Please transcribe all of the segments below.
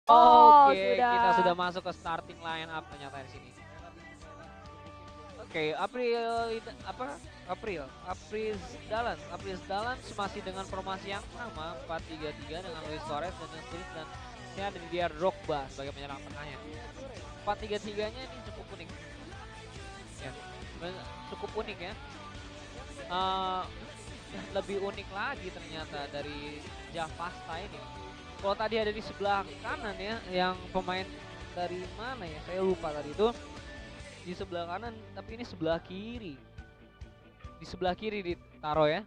Oh, Oke, sudah. kita sudah masuk ke starting line up ternyata di sini. Oke, April Dalan masih dengan formasi yang sama 4-3-3 dengan Luis Suarez dan Smith dan saya ada di Didier Drogba sebagai penyerang tengahnya. 4-3-3-nya ini cukup unik. Ya, cukup unik ya. Lebih unik lagi ternyata dari Javasta ini. Kalau tadi ada di sebelah kanan ya, yang pemain dari mana ya? Saya lupa tadi itu. Di sebelah kanan, tapi ini sebelah kiri. Di sebelah kiri ditaruh ya.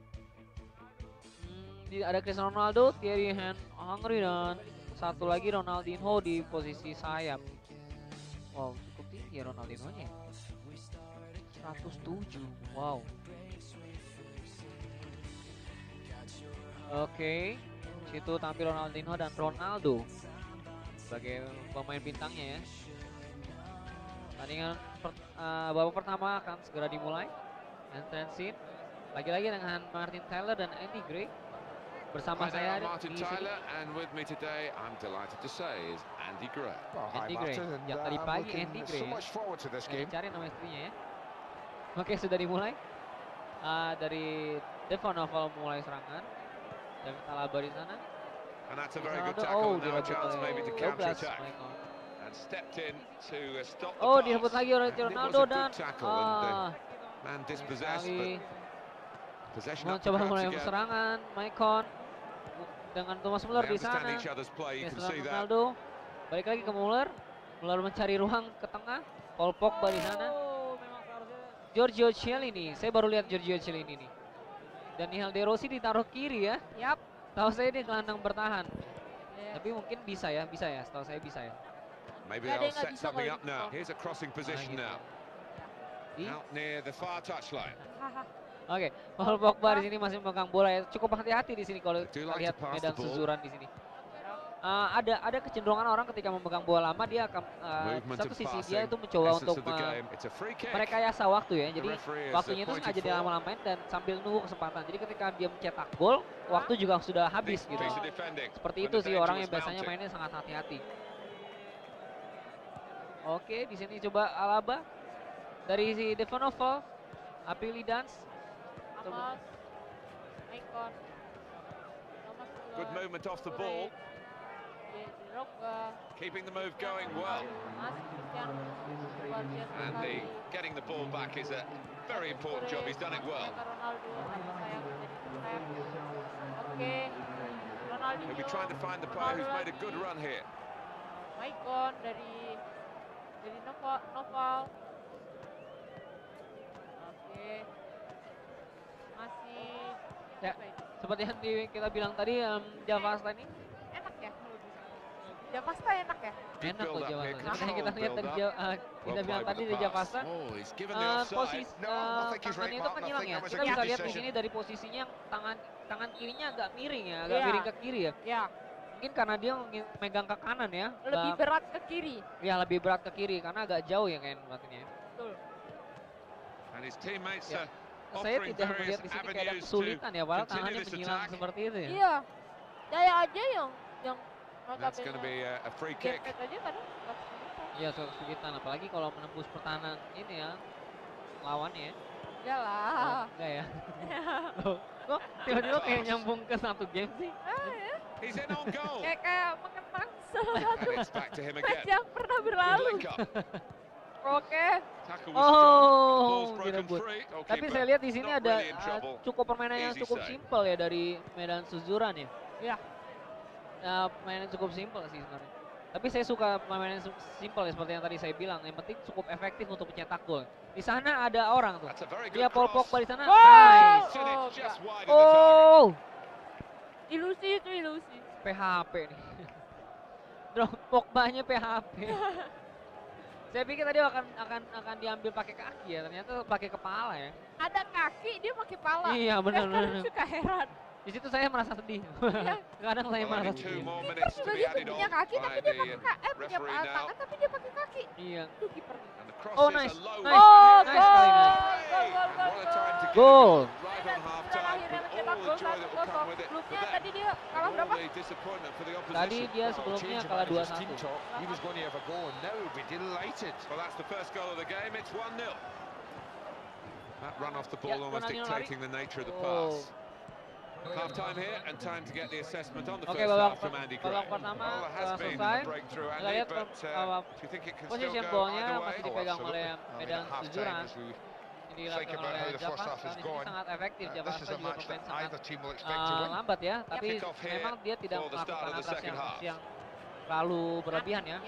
Ada Cristiano Ronaldo, Thierry Henry dan satu lagi Ronaldinho di posisi sayap. Wow, cukup tinggi ya Ronaldinho-nya. 107. Wow. Oke. Situ tampil Ronaldinho dan Ronaldo sebagai pemain bintangnya ya. Pertandingan babak pertama akan segera dimulai. Entrance scene lagi-lagi dengan Martin Tyler dan Andy Gray bersama saya Martin di sini. Tyler, and with me today, I'm delighted to say, is Andy Gray. Andy Gray, sejak tadi pagi Andy Gray ya. Cari nama istrinya ya. Oke, sudah dimulai. Dari Devon Novel mulai serangan. David Alaba di sana. And that's a very good tackle. Now a chance maybe to counter attack. Stepped in to stop the pass. Direbut lagi oleh Ronaldo dan man dispossessed, but possession up coba mulai again. serangan Maicon dengan Thomas Muller di sana. Ronaldo balik lagi ke Muller. Muller mencari ruang ke tengah. Paul Pogba di sana. Giorgio Chiellini, saya baru lihat Giorgio Chiellini nih. Daniel De Rossi ditaruh kiri ya. Yap. Tahu saya dia gelandang bertahan. Tapi mungkin bisa ya, setahu saya bisa ya. Maybe they'll set something up now. Here's a crossing position now. Out near the far touchline. Oke, Paul Pogba di sini masih memegang bola ya. Cukup hati-hati di sini kalau lihat medan suzuran di sini. Ada kecenderungan orang ketika memegang bola lama dia akan satu sisi dia itu mencoba untuk merekayasa waktu ya. Jadi waktunya itu sengaja dilama-lamain dan sambil nunggu kesempatan. Jadi ketika dia mencetak gol, waktu juga sudah habis gitu. Seperti itu sih orang yang biasanya mainnya sangat hati-hati. Oke, di sini coba Alaba dari si Devon Novel, Apili Dance. Good movement off the ball. Keeping the move going well. And getting the ball back is a very important job. He's done it well. He'll be trying to find the player who's made a good run here. Maicon dari Noval. Oke. Masih ya, seperti yang kita bilang tadi Javasta ini enak ya. Javasta enak ya? Enak loh Javasta. Seperti yang kita lihat dari kita bilang tadi di Javasta, posisi tangannya itu kan hilang ya. Kita bisa lihat di sini dari posisinya yang tangan kirinya agak miring ya, agak miring ke kiri ya. Ya. Mungkin karena dia megang ke kanan ya. Lebih berat ke kiri. Ya, lebih berat ke kiri karena agak jauh ya kan berarti. Betul. And his teammates saya tidak melihat di sini kayak ada kesulitan ya, padahal tangannya menyilang seperti itu ya. Iya. Saya aja yang that's going to be a free kick. Iya, kesulitan apalagi kalau menembus pertahanan ini ya lawannya ya. Iyalah. Enggak ya. Kok tiba-tiba kayak nyambung ke satu game sih? Ya. He's in on goal. Kayak mengenang salah satu match yang pernah berlalu. Oke. Direbut. Tapi saya lihat di sini ada cukup permainan yang cukup simpel ya dari medan suzuran ya. Iya. Permainan cukup simpel sih sebenarnya. Tapi saya suka permainan simpel ya seperti yang tadi saya bilang. Yang penting cukup efektif untuk mencetak gol. Di sana ada orang tuh. Dia Paul Pogba di sana. Nice. Ilusi itu ilusi. PHP nih. Pogba-nya PHP. Saya pikir tadi akan diambil pakai kaki ya, ternyata pakai kepala ya. Ada kaki dia pakai kepala. Iya benar. Suka heran. Di situ saya merasa sedih. Kadang saya merasa sedih. Kiper juga gitu punya kaki tapi dia pakai punya tangan tapi dia pakai kaki. Iya. Itu kiper. Oh nice, nice, Oh, nice sekali, nice. Gol. Gol. Dan akhirnya mencetak gol 1-0. Sebelumnya tadi dia kalah berapa? Tadi dia sebelumnya kalah 2-1. He was going to have a goal and now he'll be delighted. Well, that's the first goal of the game. It's 1-0. That run off the ball almost dictating the nature of the pass. Half time here and time to get the assessment on the first half from Andy Gray. Babak pertama Well, selesai. breakthrough, Kita Andy, lihat but do you think it can still posisi go bolnya either way? masih dipegang oleh Medan Suzuran. Ini Think dilakukan about oleh how the first Jakarta. half has Ini gone. sangat efektif. This Jakarta is a juga match bermain that sangat either team will expect to win. lambat ya, tapi Kick-off here memang dia tidak for the start melakukan of the atraksi second half. yang terlalu berlebihan ya.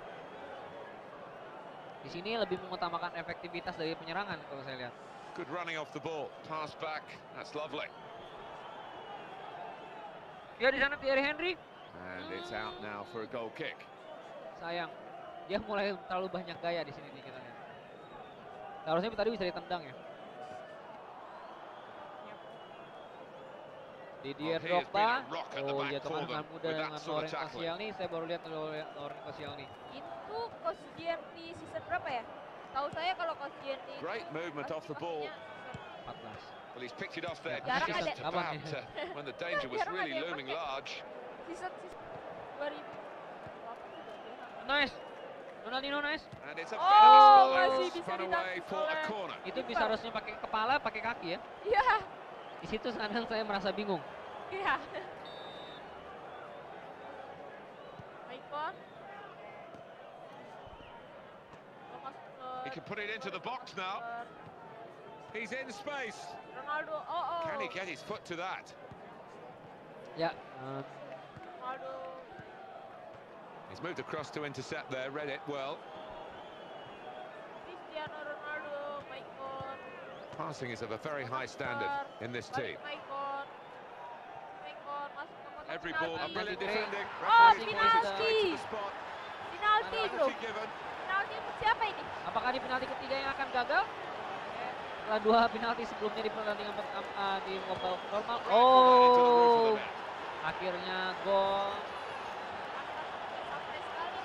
Di sini lebih mengutamakan efektivitas dari penyerangan kalau saya lihat. Good running off the ball, pass back, that's lovely. Ya di sana Thierry Henry. And it's out now for a goal kick. Sayang, dia mulai terlalu banyak gaya di sini kita lihat. Seharusnya tadi bisa ditendang ya. Didier Drogba, oh iya teman-teman muda dengan Laurent Koscielny, saya baru lihat Laurent Koscielny. Itu Koscielny season berapa ya? Tahu saya kalau Koscielny Great movement off the ball. 14. Well, he's picked it off there Jarang just ada. about when the danger was Jarang really ada yang looming pakai. large. Season 2000. Nice, Ronaldinho nice. And it's a Oh, fabulous masih goal, bisa spun away for a ditangkap corner. Itu bisa harusnya pakai kepala, pakai kaki ya. Iya. Di situ kadang saya merasa bingung. Iya. Maicon. He can put it into the box now. He's in space. Ronaldo. Oh. Can he get his foot to that? Ya, Ronaldo. He's moved across to intercept there, read it well. Cristiano Ronaldo, Maicon. Passing is of a very high standard in this team. Maicon. Maicon masuk ke kotak Every ball, penalti. brilliant defending. Oh, Referee points it penalti. straight to the spot. Penalti, bro. Penalty given. Penalti untuk siapa ini? apakah di penalti ketiga yang akan gagal? Setelah 2 penalti sebelumnya di pertandingan pertama di babak normal. Right from that into the roof of Oh, the net. akhirnya gol. Sampai sekali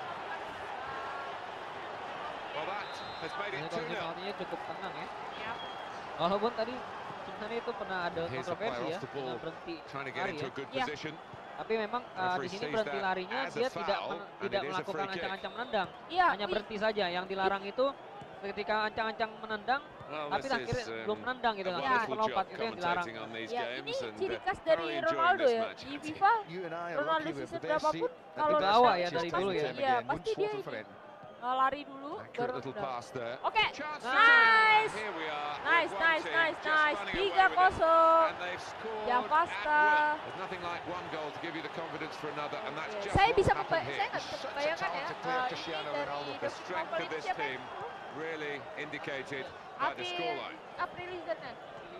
Well, that has made Ini it kondisi 2-0. penaltinya cukup tenang ya. Ya. Walaupun tadi sebenarnya itu pernah ada Here's the kontroversi player ya off the dengan ball, berhenti Trying to get lari into ya. a good Yeah. position. Tapi memang di Referee sini sees berhenti that larinya as a dia tidak foul, and tidak it is a melakukan free kick. ancang-ancang menendang. Iya. Hanya berhenti saja. Yang dilarang itu ketika ancang-ancang menendang Well, tapi this akhirnya is, belum menendang gitu a kan. wonderful Melompat job itu yang dilarang. commentating on these Ya, ini games and ciri khas thoroughly dari enjoying Ronaldo this ya. match. Di FIFA, You and I are Ronaldo lucky with season the best berapapun, seat. kalau bawah ya pasti dari dulu ya. Iya, pasti dia ini, lari dulu Accurate baru little menendang. pass there. Oke, Chance to nice. take. Here we are. Nice, with one nice, team nice, just nice. running away with it. 3-0. And they've scored Yang at pasta. will. There's nothing like one goal to give you the confidence for another, and that's just Saya what bisa happened saya here. nggak bisa Such a membayangkan ya. talented player, Ini Cristiano dari Ronaldo. The David strength Novel of ini this siapa team yang really indicated by the scoreline. Aprilizan.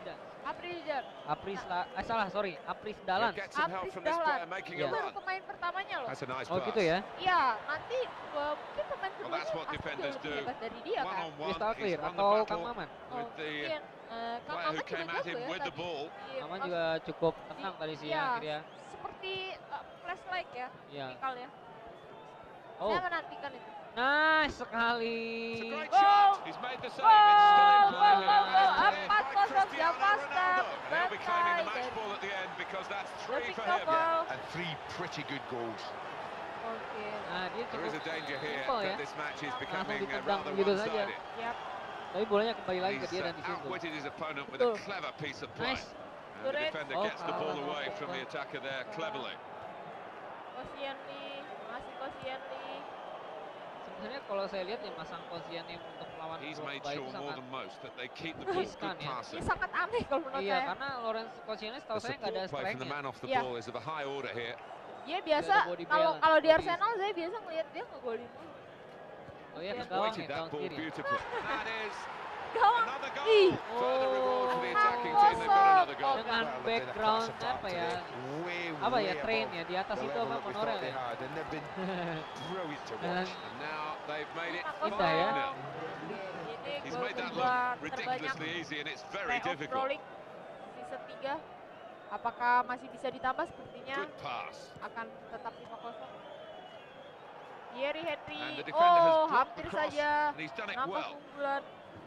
Apris Dahlan. Dahlan. Get some help Apris from this Dahlan. player making Itu a baru run. pemain pertamanya loh. That's a nice Oh pass. gitu ya. Iya, nanti mungkin pemain Well, keduanya that's what pasti defenders lebih do. hebat dari dia One kan. on one, Crystal he's Clear won the atau Kang battle Maman. with the Mungkin player Kang who Maman came juga at jago him ya. with the ball. Maman juga cukup tenang tadi siang Iya, akhirnya. seperti flashlight ya, Iya. tipikal ya. Oh, Saya menantikan itu. nice sekali. It's a great Goal! shot. He's made the save. It's still in play. Gol, gol, gol. And it's 4-0 by Cristiano Jakarta. Ronaldo. And he'll be claiming the match Bantai ball at the end because that's dari 3 for David him. Novel. And 3 pretty good goals. Oke. Nah, dia There is cukup a danger here simple ya. that this match is becoming ditendang rather begitu saja. one-sided. Yap. Tapi bolanya kembali lagi ke He's dia dan di situ. outwitted his opponent with a Betul. clever piece of play. Nice. And the Turret. defender Oh, gets the ball kalah. away from the attacker there cleverly. Koscielny, masih Koscielny. Sebenarnya kalau saya lihat yang masang Koscielny untuk melawan He's made Drogba itu sure more sangat than most that they keep the ball riskan good ya. passing. Ini sangat aneh kalau menurut iya saya. karena Lawrence Koscielny setahu The saya nggak ada support play from the strike-nya. man off the Iya. ball is of a high order here. Dia biasa ada body kalau balance, kalau di body- Arsenal saya biasa ngelihat dia ngegolin dulu. Oh iya ke Iya. gawang Weighted ya, that gawang ball kiri. beautifully. That is Gawang. another Ih. goal. Further reward for the attacking team. They've got another goal. Dengan Well, they've been a background class attack apa ya? today. Way, Apa ya way train above ya di atas the itu level apa that we monorail thought they ya. had, and they've been brilliant to Dan watch. And now they've made it Indah ya. 5-0. Ini He's gol made that kedua look terbanyak ridiculously easy and it's very playoff difficult. Pro League season 3. Apakah masih bisa ditambah? Sepertinya Good pass. akan tetap 5-0. Thierry Henry, And the defender has oh blocked hampir the cross, saja and he's done it nampak well. keunggulan.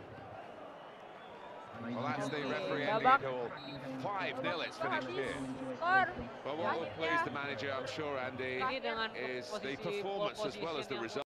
Well, that's the referee Babak. ending it all. 5-0 it's finished here. Skor. Well, what will please the manager, I'm sure, Andy, Ini dengan is the posisi performance as well as the yang result.